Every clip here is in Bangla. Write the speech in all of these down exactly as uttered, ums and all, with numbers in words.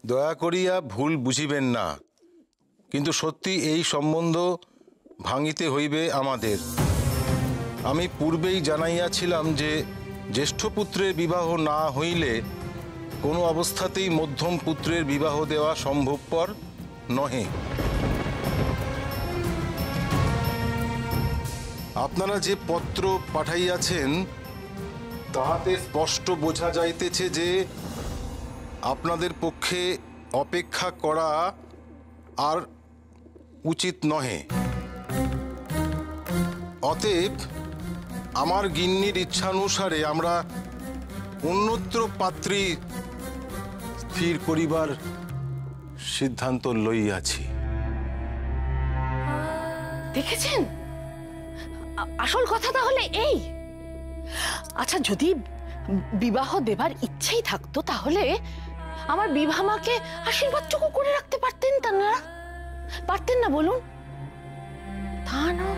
দয়া করিয়া ভুল বুঝিবেন না, কিন্তু সত্যি এই সম্বন্ধ ভাঙিতে হইবে আমাদের। আমি পূর্বেই জানাইয়াছিলাম যে জ্যেষ্ঠ পুত্রের বিবাহ না হইলে কোনো অবস্থাতেই মধ্যম পুত্রের বিবাহ দেওয়া সম্ভবপর নহে। আপনারা যে পত্র পাঠাইয়াছেন তাহাতে স্পষ্ট বোঝা যাইতেছে যে আপনাদের পক্ষে অপেক্ষা করা আর উচিত নহে। অতএব আমার গিন্নির ইচ্ছানুসারে আমরা অন্যত্র পাত্রী স্থির করিবার সিদ্ধান্ত লইয়াছি। দেখেছেন, আসল কথা তাহলে এই। আচ্ছা, যদি বিবাহ দেবার ইচ্ছেই থাকতো তাহলে আমার বিবাহমাকে আশীর্বাদটুকু করে রাখতে পারতেন তা না? পারতেন না বলুন? তা না,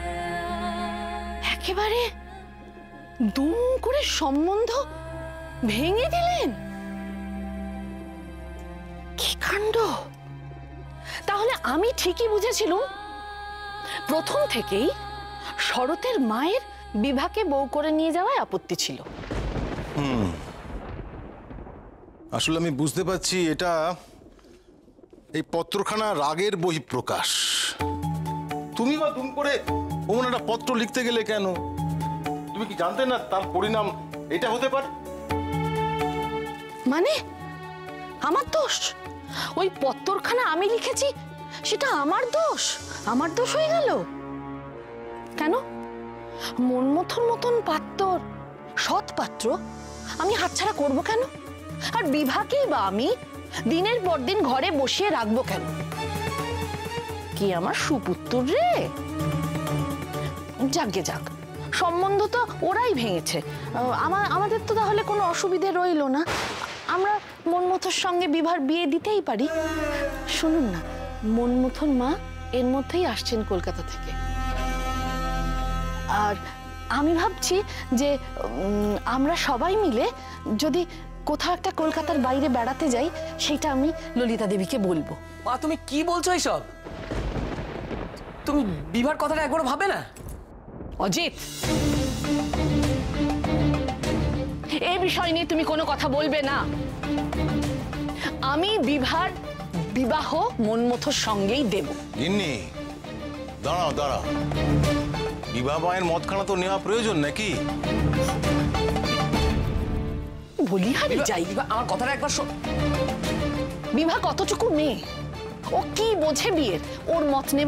একেবারে দুম করে সম্বন্ধ ভেঙে দিলেন। কি কাণ্ড! তাহলে আমি ঠিকই বুঝেছিলাম প্রথম থেকেই শরতের মায়ের বিভাকে বউ করে নিয়ে যাওয়ায় আপত্তি ছিল। হুম, আসলে আমি বুঝতে পারছি এটা এই পত্রখানা রাগের বহিঃপ্রকাশ। তুমি বা দুম করে ওমন একটা পত্র লিখতে গেলে কেন? তুমি কি জানতে না তার পরিণাম এটা হতে পারে? মানে আমার দোষ? ওই পত্রখানা আমি লিখেছি, সেটা আমার দোষ? আমার দোষ হয়ে গেল কেন? মনমথর মতন পাত্র, সৎ পাত্র আমি হাতছাড়া করবো কেন? আর বিভাকেই বা আমি দিনের পর দিন ঘরে বসিয়ে রাখবো কেন? কি আমার সুপুত্র রে? যাকে যাক, সম্বন্ধ তো ওরাই ভেঙেছে, আমার আমাদের তো তাহলে কোনো অসুবিধে রইল না। আমরা মনমথর সঙ্গে বিভার বিয়ে দিতেই পারি। শুনুন না, মনমথর মা এর মধ্যেই আসছেন কলকাতা থেকে। আর আমি ভাবছি যে আমরা সবাই মিলে যদি কোথাও একটা কলকাতার বাইরে বেড়াতে যাই, সেটা আমি ললিতা দেবীকে বলবো। মা, তুমি কি বলছো এইসব? তুমি বিভার কথাটা একবার ভাবে না? অজিত, এই বিষয় নিয়ে তুমি কোনো কথা বলবে না। আমি বিভার বিবাহ মনমথর সঙ্গেই দেব। গিন্নি, দাঁড়াও দাঁড়াও, বিবাহ মায়ের মদখানা তো নেওয়া প্রয়োজন নাকি? বলি হারি যাই, আমার কথাটা একবার শোন। বিভা কতটুকু মেয়ে, ও কি বোঝে বিয়ের? ওর মত নেব?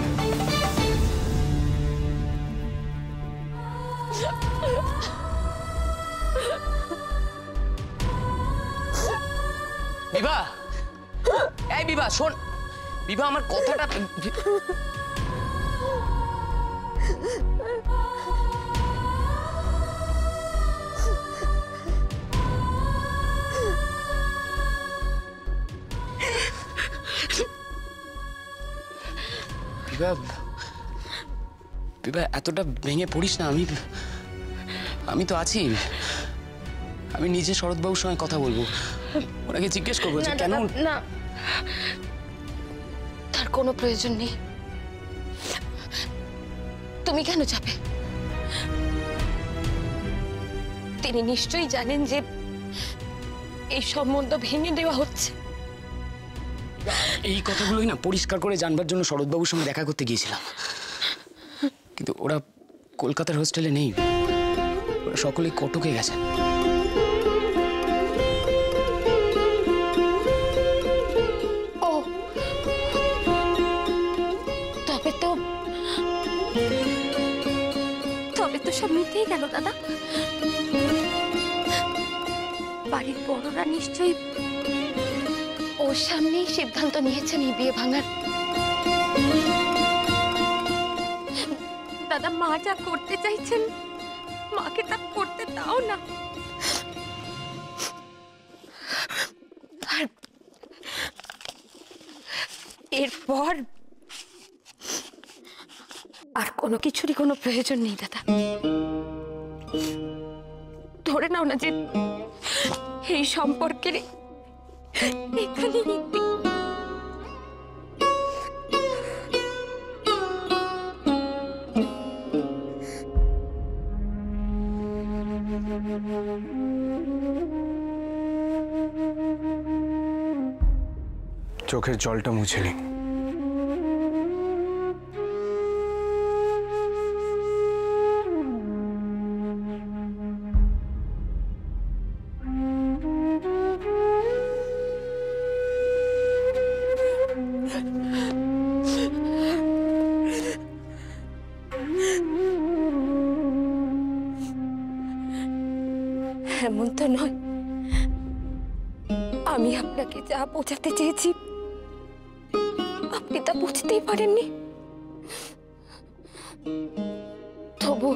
বিভা, এই বিভা শোন, বিভা আমার কথাটা। বিভা, বিভা এতটা ভেঙে পড়িস না। আমি আমি তো আছি। আমি নিজে শরৎবাবুর সঙ্গে কথা বলবো, ওনাকে জিজ্ঞেস করবো যে কেন। না, তার কোনো প্রয়োজন নেই। তুমি কেন যাবে? তিনি নিশ্চয়ই জানেন যে এই সম্বন্ধ ভেঙে দেওয়া হচ্ছে। এই কথাগুলোই না পরিষ্কার করে জানবার জন্য শরৎবাবুর সঙ্গে দেখা করতে গিয়েছিলাম, কিন্তু ওরা কলকাতার হোস্টেলে নেই, ওরা সকলেই কটকে গেছে। ও, তবে তো তবে তো সব মিটেই গেল দাদা। বাড়ির বড়রা নিশ্চয়ই ওর সামনেই সিদ্ধান্ত নিয়েছেন এই বিয়ে ভাঙার। দাদা, মা যা করতে চাইছেন মাকে তা করতে দাও না। আর এরপর আর কোনো কিছুরই কোনো প্রয়োজন নেই দাদা। ধরে নাও না যে এই সম্পর্কের এখানে চোখের জলটা মুছে নি। এমনটা নয়, আমি আপনাকে যা বোঝাতে চেয়েছি আপনি তা বুঝতেই পারেননি। তবু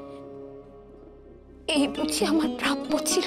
এই বুঝি আমার প্রাপ্য ছিল।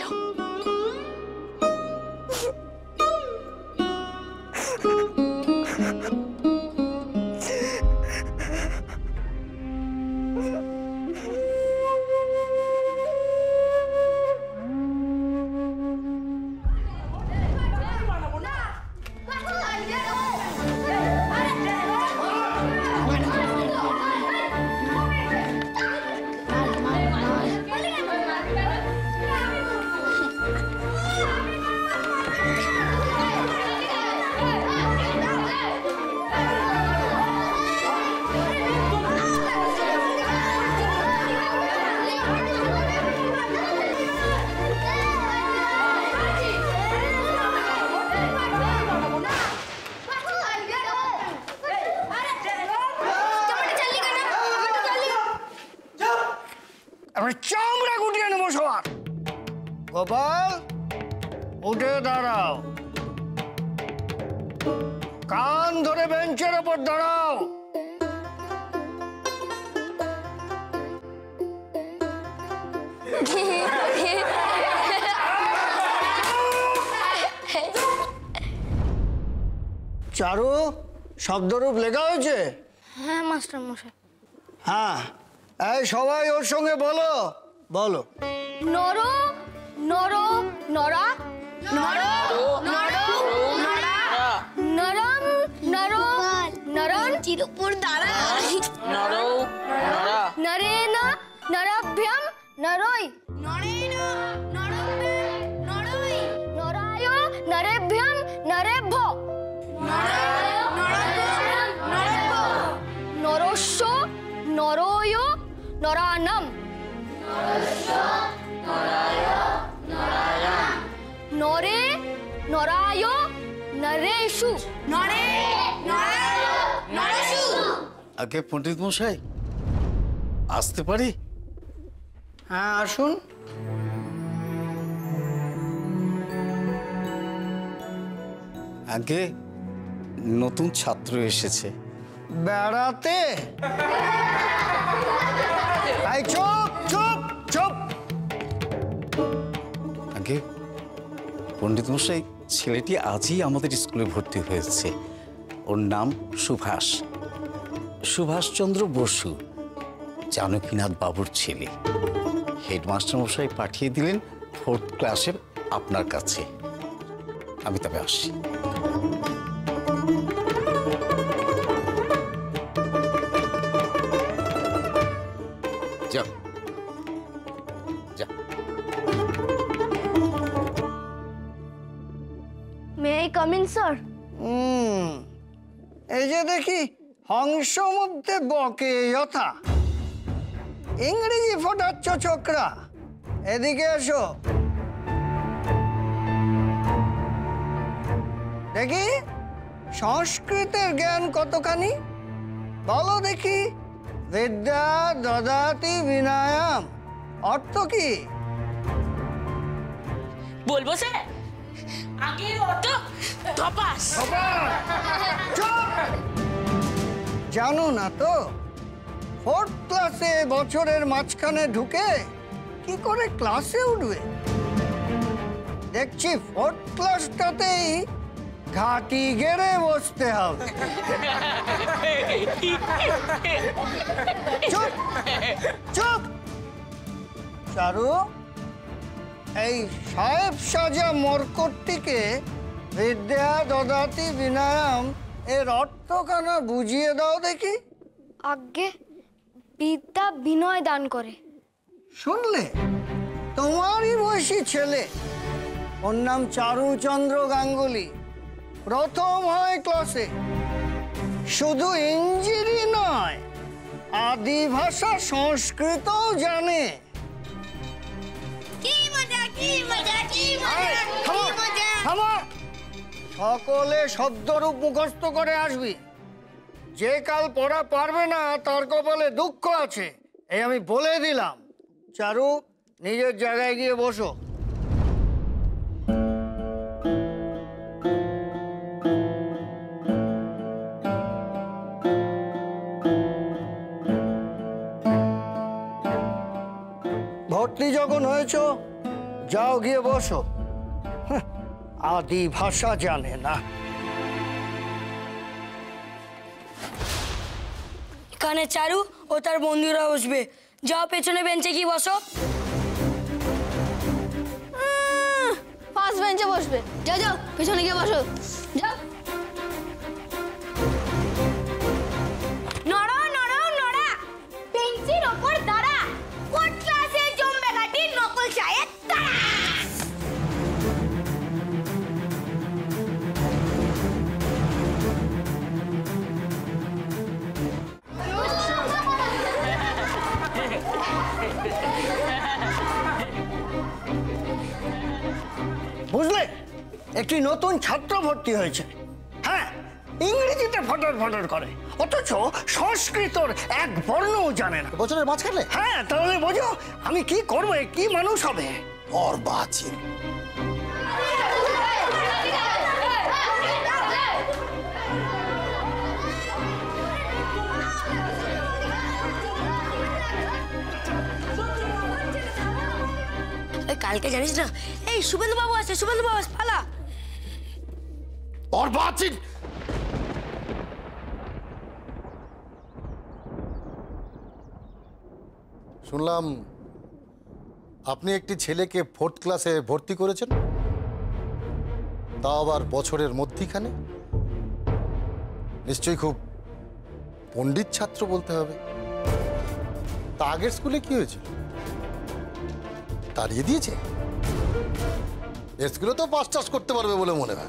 চামড়া গুটিয়ে নেবো সবার। গোপাল, উঠে দাঁড়াও। কান ধরে বেঞ্চের ওপর দাঁড়াও। চারু, শব্দরূপ লেখা হয়েছে? হ্যাঁ মাস্টার মশাই। হ্যাঁ, এই সবাই ওর সঙ্গে বলো বলো। নর নর নরা নর নর নরা নরম নর নরন চিরপুর দ্বারা নর নরা নরেন নরভ্যম নরই নরেন নরভ্যম নরই নরায় নরেভ্যম নরেভ্য নরায় নরভ্যম নরেভ্য নরস্য নরয় নরানম নরে নরায় নরেষু নরে নরায় নরেষু। আগে পণ্ডিত মশাই, আসতে পারি? হ্যাঁ, আসুন। আগে নতুন ছাত্র এসেছে। বেড়াতে? এই চুপ চুপ চুপ। আগে পণ্ডিত মশাই, ছেলেটি আজই আমাদের স্কুলে ভর্তি হয়েছে। ওর নাম সুভাষ, সুভাষচন্দ্র বসু, জানকীনাথ বাবুর ছেলে। হেডমাস্টার মশাই পাঠিয়ে দিলেন ফোর্থ ক্লাসে আপনার কাছে। আমি তবে আসি। যাও যা। May I come in sir? Hmm, এই যে দেখি হংস মধ্যে বকে যথা, ইংরেজি ফোটাচ্ছ ছোকরা। এদিকে এসো দেখি, সংস্কৃতের জ্ঞান কতখানি বলো দেখি। বিদ্যা দদাতি বিনায়াম অর্থ কি? বলবো স্যার? আগের অর্থ ধপাস। চুপ! জানো না তো? ফোর্থ ক্লাসে বছরের মাঝখানে ঢুকে কি করে ক্লাসে উঠবে? দেখছি ফোর্থ ক্লাসটাতেই ঘাটি গেড়ে বসতে হবে। চুপ চুপ। চারু, এই সাহেব সাজা মরকটটিকে বিদ্যা দদাতি বিনয়ম এর অর্থ কেন বুঝিয়ে দাও দেখি। আজ্ঞে বিদ্যা বিনয় দান করে। শুনলে, তোমারই বয়সী ছেলে, ওর নাম চারুচন্দ্র গাঙ্গুলি, প্রথম হয় ক্লাসে। শুধু ইংরেজি নয়, আদি ভাষা সংস্কৃতও জানে। কি মজা কি মজা কি এই, থামো, থামো। সকলে শব্দরূপ মুখস্থ করে আসবি। যে কাল পড়া পারবে না তার কপালে দুঃখ আছে, এই আমি বলে দিলাম। চারু, নিজের জায়গায় গিয়ে বসো। ভর্তি যখন হয়েছ, যাও গিয়ে বসো। হাহ, আদি ভাষা জানে না। এখানে চারু ও তার বন্ধুরা বসবে। যাও পেছনে বেঞ্চে কি বসো। ফার্স্ট বেঞ্চে বসবে। যাও যাও পেছনে গিয়ে বসো। যাও। নড়া নড়া নড়া, বেঞ্চের ওপর দাঁড়া, কোন ক্লাসে জমবে গাটি নকল চায়ের তারা। বুঝলে, একটি নতুন ছাত্র ভর্তি হয়েছে। হ্যাঁ, ইংরেজিতে ফটর ফটর করে, অথচ সংস্কৃতর এক বর্ণও জানে না। বছরের মাঝখানে হ্যাঁ, তাহলে বোঝো আমি কি করবো, কি মানুষ হবে। অর্বাচীন। কালকে জানিস না, এই শুভেন্দু বাবু আছে, শুভেন্দু বাবু আছে, পালা। অর্বাচীন। শুনলাম আপনি একটি ছেলেকে ফোর্থ ক্লাসে ভর্তি করেছেন, তাও আবার বছরের মধ্যিখানে। নিশ্চয়ই খুব পণ্ডিত ছাত্র বলতে হবে। তা আগের স্কুলে কি হয়েছিল? তাড়িয়ে দিয়েছে? স্কুলে তো পাস টাস করতে পারবে বলে মনে হয়।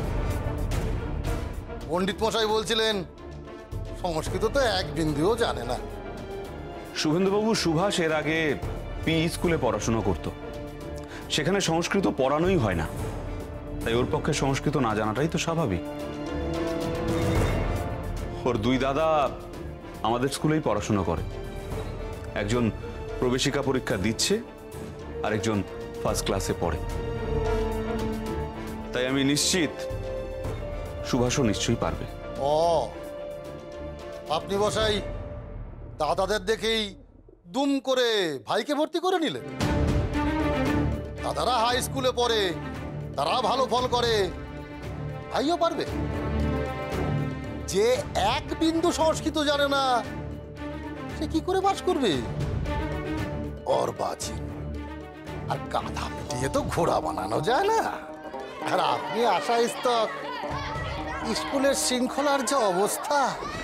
পণ্ডিত মশাই বলছিলেন সংস্কৃত তো এক বিন্দুও জানে না। শুভেন্দুবাবু, সুভাষ এর আগে পি স্কুলে পড়াশোনা করত। সেখানে সংস্কৃত পড়ানোই হয় না, তাই ওর পক্ষে সংস্কৃত না জানাটাই তো স্বাভাবিক। ওর দুই দাদা আমাদের স্কুলেই পড়াশোনা করে। একজন প্রবেশিকা পরীক্ষা দিচ্ছে, আরেকজন ফার্স্ট ক্লাসে পড়ে। তাই আমি নিশ্চিত সুভাষও নিশ্চয়ই পারবে। ও, আপনি বসাই দাদাদের দেখেই দুম করে ভাইকে ভর্তি করে নিলেন। দাদারা হাই স্কুলে পড়ে, তারা ভালো ফল করে, ভাইও পারবে? যে এক বিন্দু সংস্কৃত জানে না, সে কি করে বাস করবে? অর্বাচীন। আর গাধা পিটিয়ে তো ঘোড়া বানানো যায় না। আর আপনি আশা স্তক, স্কুলের শৃঙ্খলার যে অবস্থা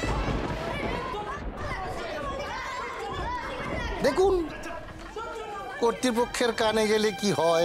দেখুন, কর্তৃপক্ষের কানে গেলে কি হয়।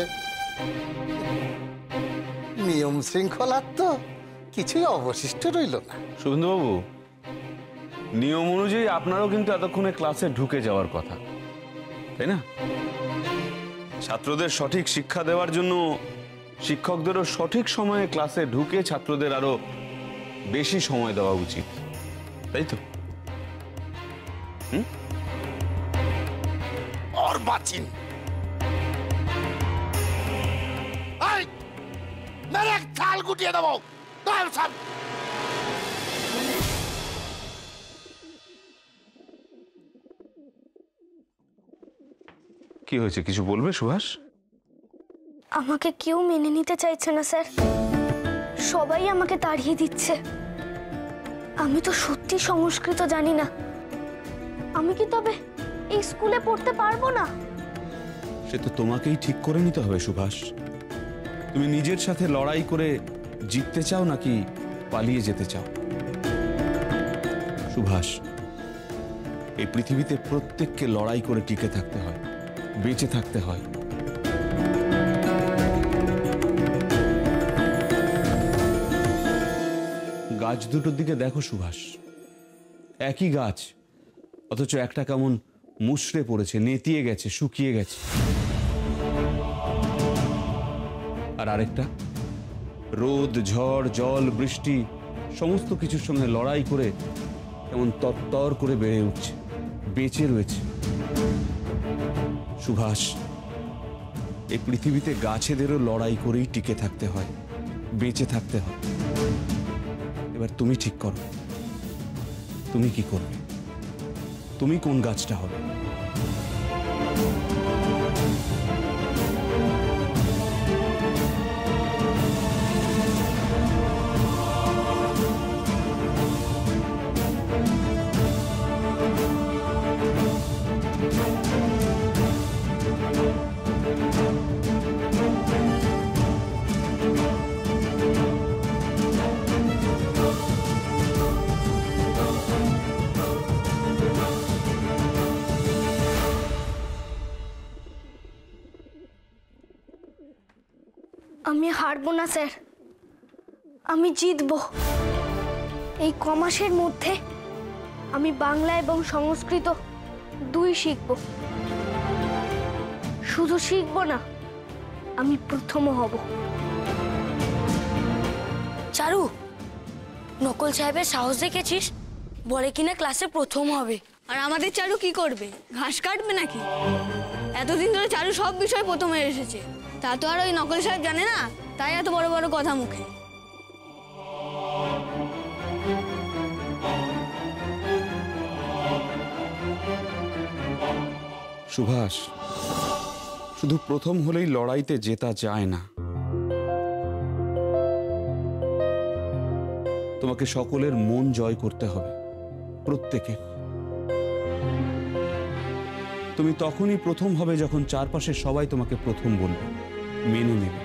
নিয়ম শৃঙ্খলার তো কিছুই অবশিষ্ট রইল না। শুভেন্দুবাবু, নিয়ম অনুযায়ী আপনারও কিন্তু এতক্ষণে ক্লাসে ঢুকে যাওয়ার কথা, তাই না? ছাত্রদের সঠিক শিক্ষা দেওয়ার জন্য শিক্ষকদেরও সঠিক সময়ে ক্লাসে ঢুকে ছাত্রদের আরো বেশি সময় দেওয়া উচিত, তাই তো? হুম? অর্বাচীন। এই, মেরে এক থাল গুটিয়ে দেবো। তার সাথ কি হয়েছে, কিছু বলবে সুভাষ? আমাকে কেউ মেনে নিতে চাইছে না স্যার, সবাই আমাকে তাড়িয়ে দিচ্ছে। আমি তো সত্যি সংস্কৃত জানি না। আমি কি তবে এই স্কুলে পড়তে পারবো না? সে তো তোমাকেই ঠিক করে নিতে হবে সুভাষ। তুমি নিজের সাথে লড়াই করে জিততে চাও নাকি পালিয়ে যেতে চাও? সুভাষ, এই পৃথিবীতে প্রত্যেককে লড়াই করে টিকে থাকতে হয়, বেঁচে থাকতে হয়। গাছ দুটোর দিকে দেখো সুভাষ, একই গাছ, অথচ একটা কেমন মুষড়ে পড়েছে, নেতিয়ে গেছে, শুকিয়ে গেছে, আর আরেকটা রোদ, ঝড়, জল, বৃষ্টি সমস্ত কিছুর সঙ্গে লড়াই করে কেমন তরতর করে বেড়ে উঠছে, বেঁচে রয়েছে। সুভাষ, এই পৃথিবীতে গাছেদেরও লড়াই করেই টিকে থাকতে হয়, বেঁচে থাকতে হয়। এবার তুমি ঠিক করো, তুমি কি করবে? তুমি কোন গাছটা হবে? আমি হারবো না স্যার, আমি জিতবো। এই কমাসের মধ্যে আমি বাংলা এবং সংস্কৃত দুই শিখব। শুধু শিখবো না, আমি প্রথমও হব। চারু, নকল সাহেবের সাহস দেখেছিস? বলে কিনা ক্লাসে প্রথম হবে। আর আমাদের চারু কি করবে? ঘাস কাটবে নাকি? এতদিন ধরে চারু সব বিষয় প্রথমে এসেছে, তা তো আর ওই নকল সাহেব জানে না, তাই এত বড় বড় কথা মুখে। সুভাষ, শুধু প্রথম হলেই লড়াইতে জেতা যায় না। তোমাকে সকলের মন জয় করতে হবে, প্রত্যেকের। তুমি তখনই প্রথম হবে যখন চারপাশের সবাই তোমাকে প্রথম বলবে, মেনে নেবে।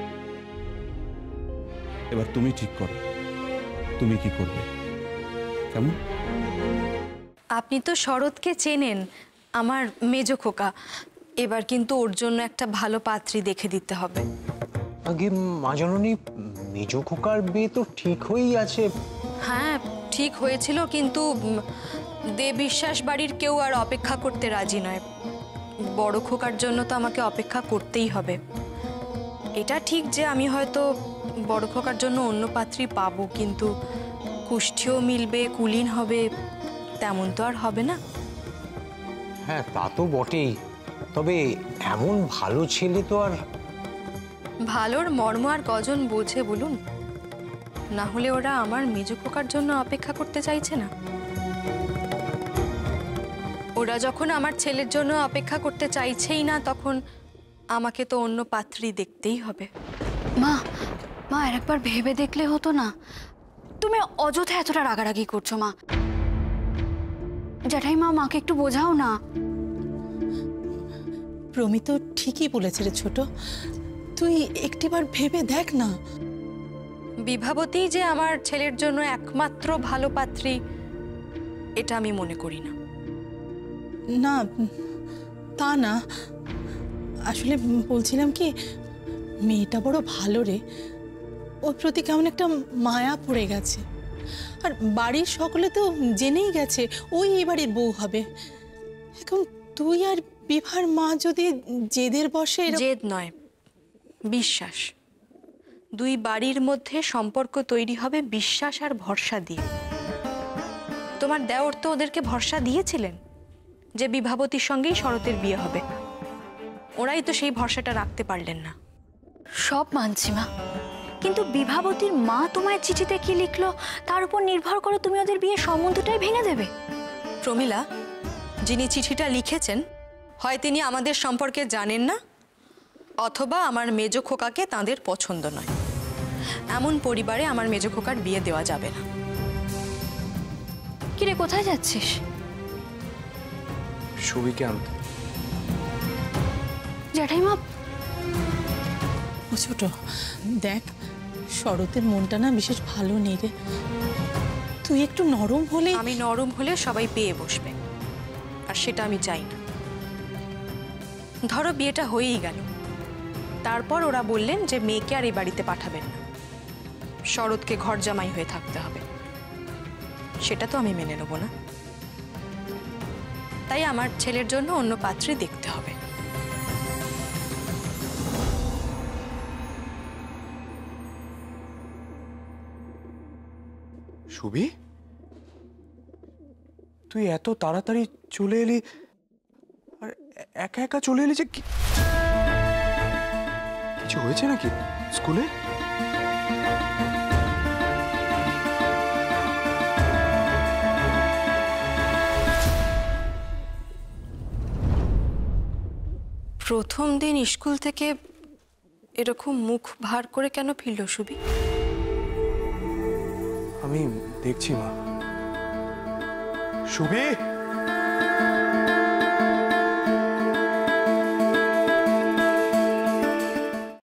এবার তুমি ঠিক করো, তুমি কি করবে, কেমন? আপনি তো শরৎকে চেনেন, আমার মেজো খোকা। এবার কিন্তু ওর জন্য একটা ভালো পাত্রী দেখে দিতে হবে। আগে মা জননী, মেজো খোকার বিয়ে তো ঠিক হয়েই আছে। হ্যাঁ, ঠিক হয়েছিল, কিন্তু দে বিশ্বাস বাড়ির কেউ আর অপেক্ষা করতে রাজি নয়। বড় খোকার জন্য তো আমাকে অপেক্ষা করতেই হবে। এটা ঠিক যে আমি হয়তো বড় খোকার জন্য অন্য পাত্রী পাবো, কিন্তু কুষ্ঠিও মিলবে, কুলীন হবে, তেমন তো আর হবে না। হ্যাঁ, তা তো বটেই, তবে এমন ভালো ছেলে তো আর। ভালোর মর্ম আর কজন বোঝে বলুন? না হলে ওরা আমার মেজো খোকার জন্য অপেক্ষা করতে চাইছে না। ওরা যখন আমার ছেলের জন্য অপেক্ষা করতে চাইছেই না, তখন আমাকে তো অন্য পাত্রী দেখতেই হবে। মা, মা আর একবার ভেবে দেখলে হতো না? তুমি অযথা এতটা রাগারাগি করছো মা। জ্যাঠাইমা, মাকে একটু বোঝাও না। প্রমিত ঠিকই বলেছে রে ছোট, তুই একটিবার ভেবে দেখ না। বিভাবতী যে আমার ছেলের জন্য একমাত্র ভালো পাত্রী, এটা আমি মনে করি না। না, তা না, আসলে বলছিলাম কি, মেয়েটা বড় ভালো রে, ওর প্রতি কেমন একটা মায়া পড়ে গেছে। আর বাড়ির সকলে তো জেনেই গেছে ওই এই বাড়ির বউ হবে। এখন তুই আর বিভার মা যদি জেদের বসে। জেদ নয়, বিশ্বাস। দুই বাড়ির মধ্যে সম্পর্ক তৈরি হবে বিশ্বাস আর ভরসা দিয়ে। তোমার দেওর তো ওদেরকে ভরসা দিয়েছিলেন যে বিভাবতীর সঙ্গেই শরতের বিয়ে হবে। ওরাই তো সেই ভরসাটা রাখতে পারলেন না। সব মানছি মা, কিন্তু বিভাবতীর মা তোমায় চিঠিতে কি লিখলো তার উপর নির্ভর করে তুমি ওদের বিয়ের সম্বন্ধটাই ভেঙে দেবে। প্রমিলা, যিনি চিঠিটা লিখেছেন হয় তিনি আমাদের সম্পর্কে জানেন না, অথবা আমার মেজো খোকাকে তাঁদের পছন্দ নয়। এমন পরিবারে আমার মেজো খোকার বিয়ে দেওয়া যাবে না। কিরে, কোথায় যাচ্ছিস? ছবিকে আনতে। জ্যাঠাইমা। ও ছোট, দেখ শরতের মনটা না বিশেষ ভালো নেই রে। তুই একটু নরম হলে। আমি নরম হলে সবাই পেয়ে বসবে, আর সেটা আমি চাই না। ধরো বিয়েটা হয়েই গেল, তারপর ওরা বললেন যে মেয়েকে আর এই বাড়িতে পাঠাবেন না, শরৎকে ঘর জামাই হয়ে থাকতে হবে। সেটা তো আমি মেনে নেব না। তাই আমার ছেলের জন্য অন্য পাত্রী দেখতে হবে। সুবি, তুই এত তাড়াতাড়ি চলে এলি, আর একা একা চলে এলি যে? কিছু হয়েছে নাকি স্কুলে? প্রথম দিন স্কুল থেকে এরকম মুখ ভার করে কেন ফিরল সুবি? আমি দেখছি মা। সুবি।